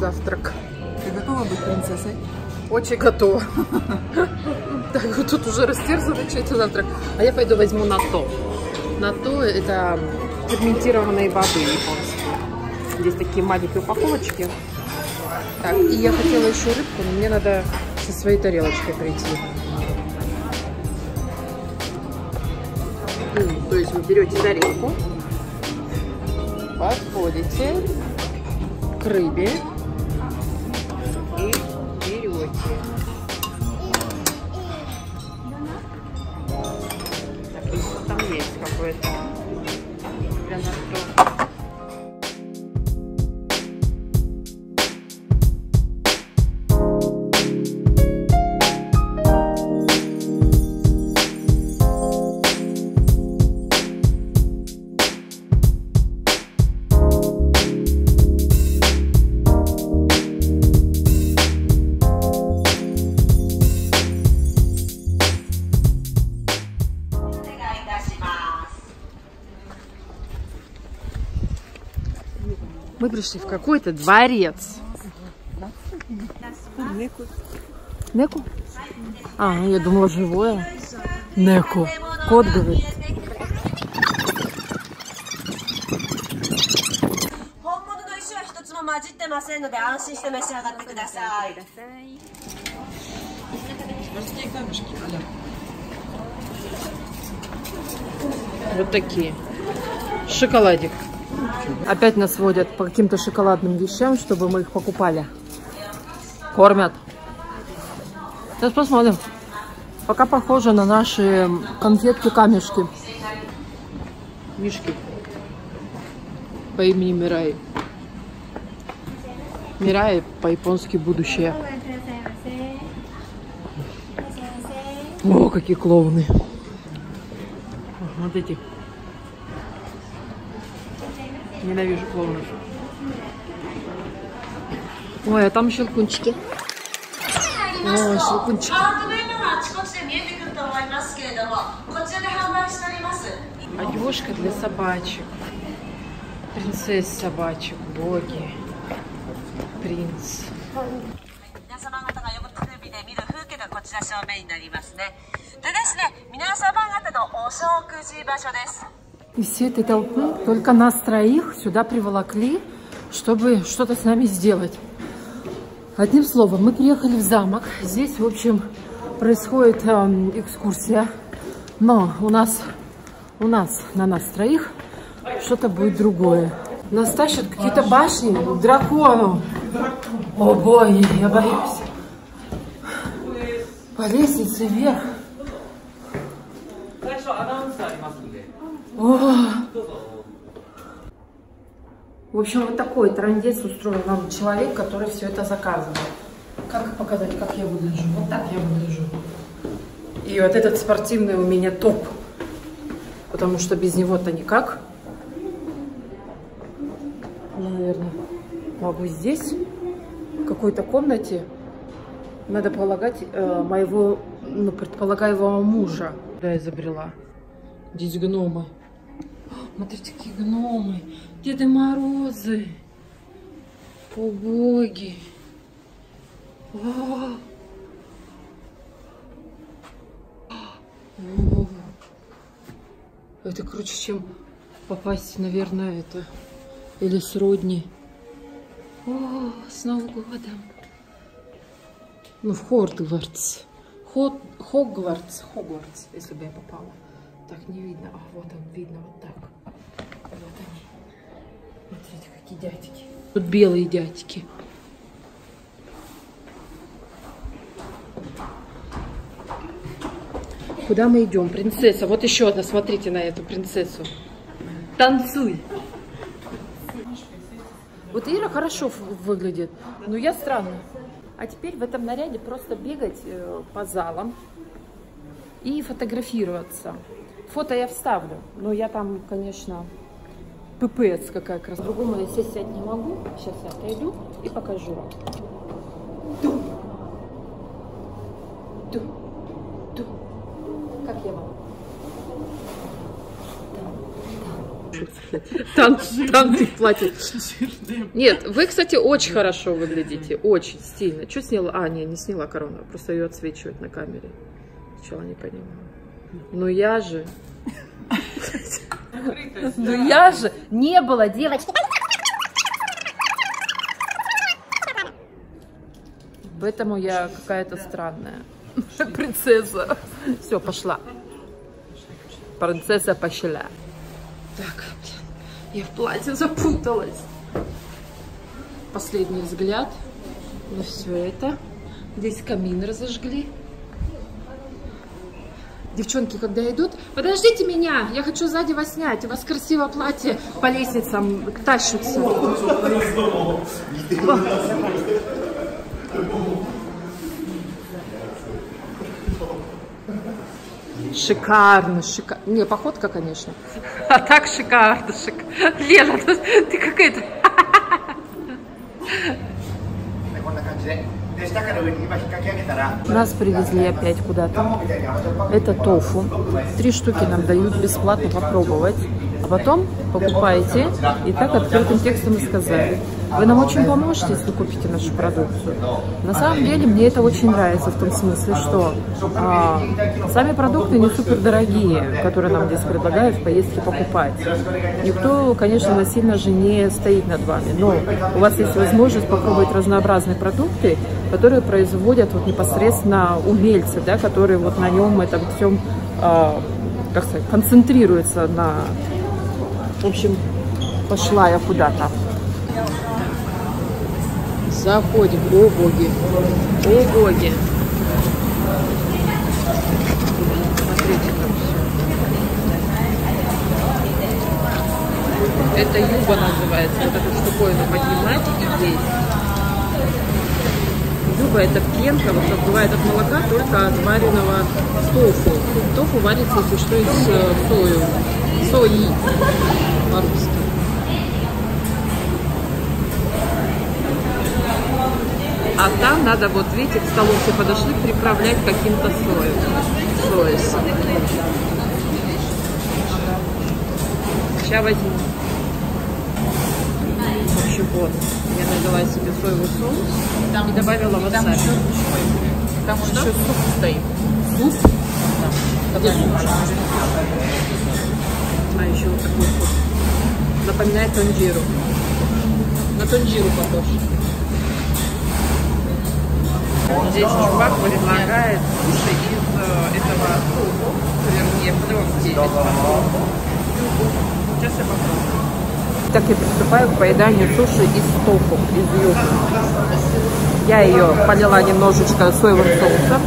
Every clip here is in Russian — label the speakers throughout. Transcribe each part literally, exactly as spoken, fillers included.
Speaker 1: завтрак.
Speaker 2: Ты готова быть принцессой?
Speaker 1: Очень готова. Так, вот тут уже растерзанный чей-то завтрак. А я пойду возьму натто. Натто — это ферментированные воды японские. Здесь такие маленькие упаковочки. Так, и я хотела еще рыбку, но мне надо со своей тарелочкой прийти. То есть вы берете тарелку, подходите к рыбе и берете. Так, если там есть какое-то для нас. Мы пришли в какой-то дворец. Неку. Неку? А, я думала, живое. Неку. Кот говорит. Вот такие. Шоколадик. Опять нас водят по каким-то шоколадным вещам, чтобы мы их покупали. Кормят. Сейчас посмотрим. Пока похоже на наши конфетки-камешки. Мишки. По имени Мирай. Мирай по-японски будущее. О, какие клоуны. Вот эти. Ненавижу клоунов. Ой, а там щелкунчики. О, щелкунчики. Одежка для собачек. Принцесс собачек. Боги. Принц. И все этой толпы только нас троих сюда приволокли, чтобы что-то с нами сделать. Одним словом, мы приехали в замок. Здесь, в общем, происходит эм, экскурсия. Но у нас, у нас, на нас троих, что-то будет другое. Нас тащат какие-то башни к дракону. О, боги, я боюсь. По лестнице вверх. О! В общем, вот такой трындец устроил нам человек, который все это заказывал. Как показать, как я выгляжу? Вот так я выгляжу. И вот этот спортивный у меня топ. Потому что без него-то никак. Наверное, могу здесь, в какой-то комнате, надо полагать, э, моего, ну, предполагаемого мужа. Да, изобрела. Здесь гномы. Смотрите, какие гномы. Деды Морозы. О, боги. О. О. Это круче, чем попасть, наверное, это. Или сродни. О, с Новым годом. Ну, в Хогвартс. Хо Хогвартс. Хогвартс, если бы я попала. Так не видно. А, вот он, видно вот так. Вот они. Смотрите, какие дядьки. Тут белые дядьки. Куда мы идем? Принцесса. Вот еще одна. Смотрите на эту принцессу. Танцуй. Вот Ира хорошо выглядит, но я странно. А теперь в этом наряде просто бегать по залам и фотографироваться. Фото я вставлю, но я там, конечно, пипец какая красота. По-другому я сесть сядь не могу. Сейчас я отойду и покажу вам. Ту. Ту. Ту. Как я вам? танцы, танцы, танцы в платье. Нет, вы, кстати, очень хорошо выглядите, очень стильно. Что сняла? А, не, не сняла корону, просто ее отсвечивает на камере. Чего не понимаю. Ну я же... Ну я же не было девочки. Поэтому я какая-то странная принцесса. Все, пошла. Принцесса пошла. Так, я в платье запуталась. Последний взгляд на все это. Здесь камин разожгли. Девчонки, когда идут, подождите меня, я хочу сзади вас снять. У вас красивое платье по лестницам тащится. Шикарно, шикарно. Не, походка, конечно. А так шикарно, шикарно. Лена, ты какая-то... Нас привезли опять куда-то. Это тофу. Три штуки нам дают бесплатно попробовать. А потом покупаете. И так открытым текстом и сказали: вы нам очень поможете, если купите нашу продукцию. На самом деле мне это очень нравится в том смысле, что а, сами продукты не супер дорогие, которые нам здесь предлагают в поездке покупать. Никто, конечно, насильно же не стоит над вами, но у вас есть возможность попробовать разнообразные продукты, которые производят вот непосредственно умельцы, да, которые вот на нем этом всем, а, как сказать, концентрируются на... В общем, пошла я куда-то. Заходим. О, боги. О, боги. Смотрите, там все. Это юба называется. Вот эту штуковину поднимать и здесь. Юба — это пенка, вот как бывает от молока, только от вареного тофу. Тофу варится, если что, из сою. Сои по-русски. А там надо, вот видите, к столу все подошли, приправлять каким-то соем. Соусом. Сейчас возьму. В общем, вот. Я налила себе соевый соус и добавила васаби. Там еще суп стоит. Суп? Да. Где суп? А еще вот такой суп. Напоминает тонжиру. На тонжиру похож. Здесь чувак предлагает суши из э, этого тофу. Вернее, в девять. Сейчас я попробую. Так я приступаю к поеданию суши из тофу, из юбы. Я ее полила немножечко соевым соусом.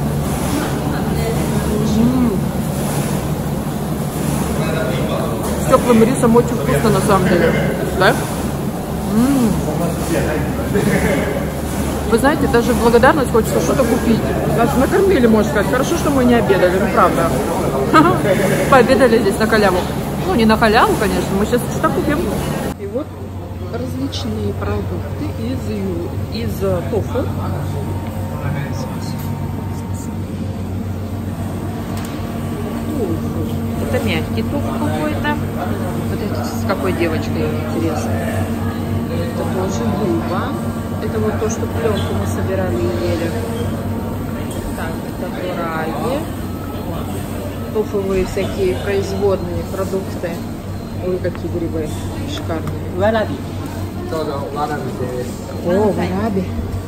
Speaker 1: С теплым рисом очень вкусно на самом деле. Да? М-м. Вы знаете, даже в благодарность хочется что-то купить. Нас накормили, можно сказать. Хорошо, что мы не обедали, ну правда. Пообедали здесь на халяву. Ну, не на халяву, конечно, мы сейчас что-то купим. И вот различные продукты из, из тофу. Это мягкий тофу какой-то. Вот это с какой девочкой, интересно. Это тоже юба. Это вот то, что пленку мы собирали и ели. Так, это кураги. Тофовые всякие производные продукты. Ой, какие грибы шикарные. Вараби. О, вараби.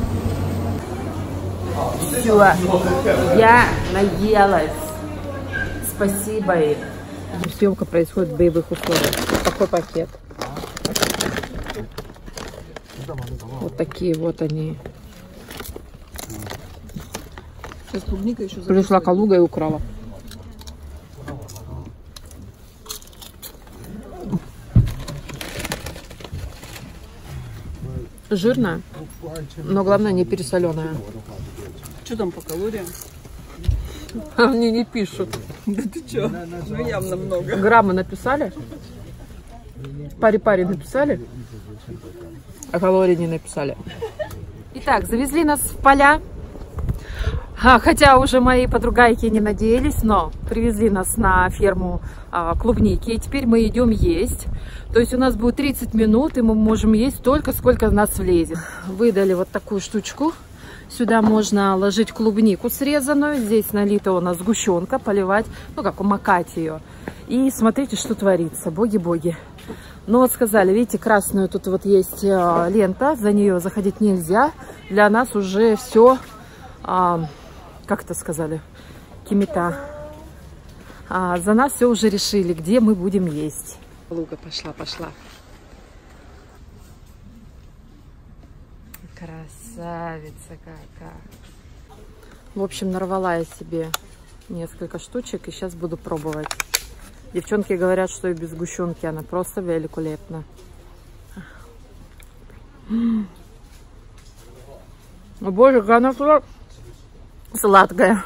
Speaker 1: Все, я наелась. Спасибо им. Съемка происходит в боевых условиях. Такой пакет. Вот такие вот они. Сейчас клубника еще пришла Калуга и украла. Жирная, но главное не пересоленая.
Speaker 2: Что там по калориям?
Speaker 1: Они не пишут.
Speaker 2: Да ты что? Ну явно много.
Speaker 1: Граммы написали? Паре-паре написали? А калории не написали. Итак, завезли нас в поля. А, хотя уже мои подругайки не надеялись, но привезли нас на ферму а, клубники, и теперь мы идем есть. То есть у нас будет тридцать минут, и мы можем есть столько, сколько в нас влезет. Выдали вот такую штучку. Сюда можно ложить клубнику срезанную. Здесь налита у нас сгущенка, поливать, ну как, умокать ее. И смотрите, что творится. Боги-боги. Ну вот сказали, видите, красную тут вот есть а, лента, за нее заходить нельзя. Для нас уже все, а, как это сказали, кимита. А, за нас все уже решили, где мы будем есть. Луга пошла, пошла. Красавица какая. В общем, нарвала я себе несколько штучек и сейчас буду пробовать. Девчонки говорят, что и без сгущенки она просто великолепна. О боже, какая она сладкая.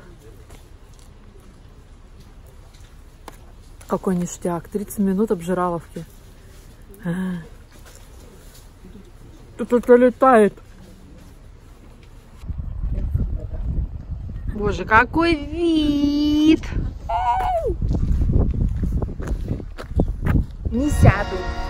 Speaker 1: Какой ништяк. тридцать минут обжираловки. Тут это летает. Боже, какой вид! Не сяду.